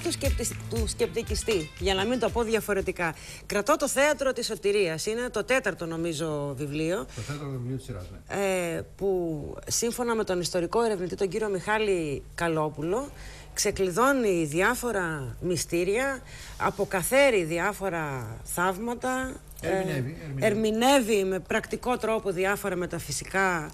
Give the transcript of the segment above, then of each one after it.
του σκεπτικιστή, για να μην το πω διαφορετικά. Κρατώ το Θέατρο της Σωτηρίας. Είναι το 4ο, νομίζω, βιβλίο. Το 4ο βιβλίο της σειράς, που σύμφωνα με τον ιστορικό ερευνητή, τον κύριο Μιχάλη Καλόπουλο, ξεκλειδώνει διάφορα μυστήρια, αποκαθαίρει διάφορα θαύματα, ερμηνεύει με πρακτικό τρόπο διάφορα μεταφυσικά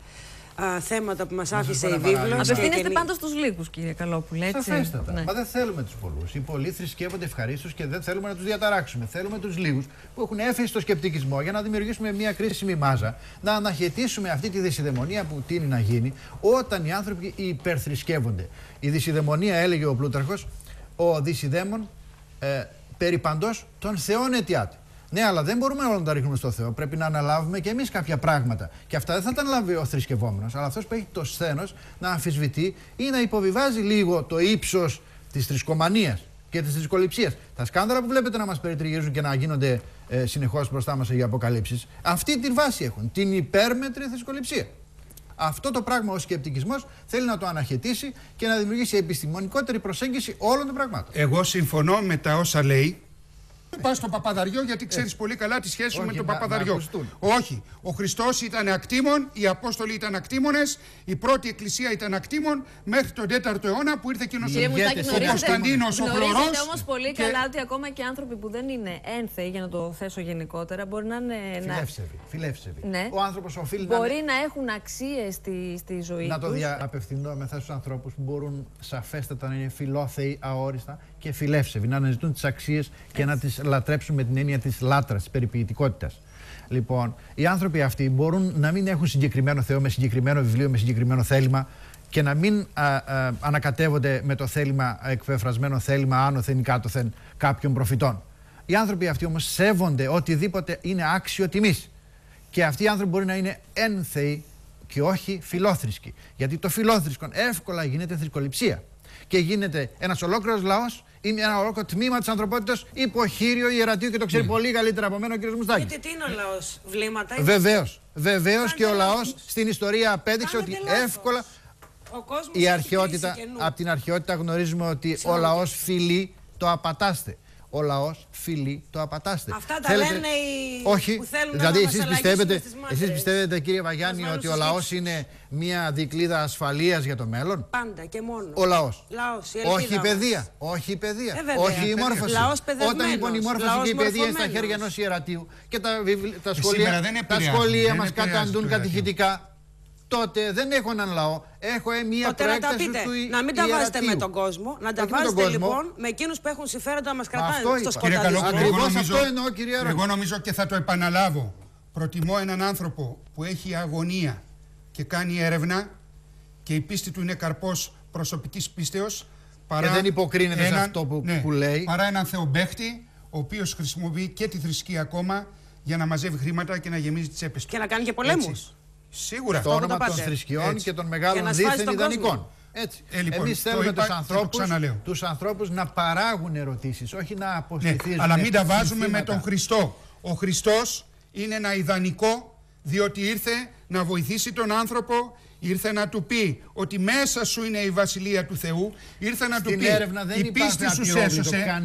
θέματα που μας άφησε η βίβλος. Απευθύνεστε πάντως στους λίγους, κύριε Καλόπουλε, έτσι. Σαφέστατα. Ναι. Μα δεν θέλουμε τους πολλούς. Οι πολλοί θρησκεύονται ευχαρίστως και δεν θέλουμε να τους διαταράξουμε. Θέλουμε τους λίγους που έχουν έφεση στο σκεπτικισμό για να δημιουργήσουμε μια κρίσιμη μάζα, να αναχαιτήσουμε αυτή τη δυσιδαιμονία που τείνει να γίνει όταν οι άνθρωποι υπερθρησκεύονται. Η δυσιδαιμονία, έλεγε ο Πλούταρχος, ο δυσιδαίμων περί παντός των θεών αιτιάται. Ναι, αλλά δεν μπορούμε όλα να τα ρίχνουμε στο Θεό. Πρέπει να αναλάβουμε και εμείς κάποια πράγματα. Και αυτά δεν θα τα αναλάβει ο θρησκευόμενος, αλλά αυτός που έχει το σθένος να αμφισβητεί ή να υποβιβάζει λίγο το ύψος της θρησκομανίας και της θρησκοληψίας. Τα σκάνδαλα που βλέπετε να μας περιτριγυρίζουν και να γίνονται συνεχώς μπροστά μας για αποκαλύψεις, αυτή τη βάση έχουν. Την υπέρμετρη θρησκοληψία. Αυτό το πράγμα ο σκεπτικισμός θέλει να το αναχαιτήσει και να δημιουργήσει επιστημονικότερη προσέγγιση όλων των πραγμάτων. Εγώ συμφωνώ με τα όσα λέει. Πας στο Παπαδαριό, γιατί ξέρεις πολύ καλά τη σχέση σου με τον Παπαδαριό. Όχι. Ο Χριστός ήταν ακτήμων, οι Απόστολοι ήταν ακτήμονες, η πρώτη εκκλησία ήταν ακτήμων μέχρι τον 4ο αιώνα που ήρθε εκείνος ο Κωνσταντίνος ο Χλωρός. Γνωρίζετε όμως πολύ καλά ότι ακόμα και άνθρωποι που δεν είναι ένθεοι, για να το θέσω γενικότερα, μπορεί να είναι. Φιλεύσεβοι. Ναι. Ο άνθρωπος οφείλει μπορεί να έχουν αξίες στη ζωή τους. Να το απευθυνόμεθα στους ανθρώπους που μπορούν σαφέστατα να είναι φιλόθεοι, αόριστα και φιλεύσεβοι, να αναζητούν τις αξίες και να τις λατρέψουν με την έννοια της λάτρας, της περιποιητικότητας. Λοιπόν, οι άνθρωποι αυτοί μπορούν να μην έχουν συγκεκριμένο Θεό με συγκεκριμένο βιβλίο, με συγκεκριμένο θέλημα και να μην ανακατεύονται με το θέλημα, εκπεφρασμένο θέλημα άνωθεν ή κάτωθεν κάποιων προφητών. Οι άνθρωποι αυτοί όμως σέβονται οτιδήποτε είναι άξιο τιμής. Και αυτοί οι άνθρωποι μπορεί να είναι ένθεοι και όχι φιλόθρησκοι. Γιατί το φιλόθρησκο εύκολα γίνεται θρησκοληψία. Και γίνεται ένας ολόκληρος λαός ή ένα ολόκληρο τμήμα της ανθρωπότητας υποχείριο ιερατείου και το ξέρει πολύ καλύτερα από μένα ο κ. Μουστάκης. Γιατί τι είναι ο λαός, βλήματα? Βεβαίως και ο λαός στην ιστορία απέδειξε ότι εύκολα η αρχαιότητα, από την αρχαιότητα γνωρίζουμε ότι ο λαός φιλεί το απατάστε. Ο λαός φιλεί το απατάστε. Αυτά τα λένε οι που θέλουν δηλαδή, να μας αλλαγήσουν στις μάτες. Εσείς πιστεύετε, κύριε Βαγιάννη, ότι ο λαός είναι μια δικλείδα ασφαλείας για το μέλλον? Πάντα και μόνο. Ο λαός. Όχι η παιδεία. Όχι η παιδεία. Όχι η μόρφωση. Όταν λοιπόν η μόρφωση και η παιδεία είναι στα χέρια ενός ιερατείου και τα σχολεία μας καταντούν κατηχητικά, τότε δεν έχω έναν λαό, έχω μια προέκταση του ιερατείου. Να μην τα βάζετε με τον κόσμο, να τα βάζετε λοιπόν με εκείνους που έχουν συμφέροντα να μας κρατάνε στο σκοτάδι. Ακριβώς αυτό εννοώ, κύριε Ρόκη. Εγώ νομίζω και θα το επαναλάβω. Προτιμώ έναν άνθρωπο που έχει αγωνία και κάνει έρευνα και η πίστη του είναι καρπός προσωπικής πίστεως, παρά και δεν υποκρίνεται σε αυτό που λέει. Παρά έναν θεομπαίχτη, ο οποίος χρησιμοποιεί και τη θρησκεία ακόμα για να μαζεύει χρήματα και να γεμίζει τις τσέπες του. Και να κάνει και πολέμους. Σίγουρα. Στο όνομα των θρησκειών και των μεγάλων δίθεν ιδανικών. Έτσι. Λοιπόν, εμείς θέλουμε τους ανθρώπους να παράγουν ερωτήσεις, όχι να αποστηθίζουν. Ναι, αλλά μην τα βάζουμε με τον Χριστό. Ο Χριστός είναι ένα ιδανικό, διότι ήρθε να βοηθήσει τον άνθρωπο, ήρθε να του πει ότι μέσα σου είναι η βασιλεία του Θεού, ήρθε να του πει η πίστη σου σέσωσε.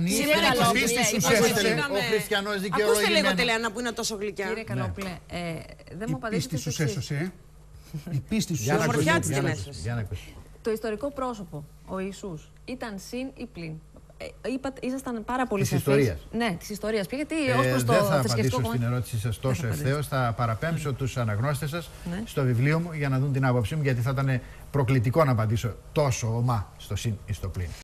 Ο χριστιανός δικαιολογημένος. Ακούστε λίγο τη Λένα που είναι τόσο γλυκιά. Κύριε Καλόπουλε, δεν μου απαντήσετε. Η πίστη σου σέσωσε. Η πίστη σου σέσωσε. Το ιστορικό πρόσωπο, ο Ιησούς, ήταν συν ή πλην? Ήσασταν πάρα πολύ σαφείς. Της ιστορίας. Ναι, της ιστορίας. Γιατί ως προς το δεν θα θρησκευτικό απαντήσω στην ερώτηση σας τόσο ευθέως. Θα παραπέμψω τους αναγνώστες σας στο βιβλίο μου για να δουν την άποψή μου, γιατί θα ήταν προκλητικό να απαντήσω τόσο ομά στο συν ή στο πλην.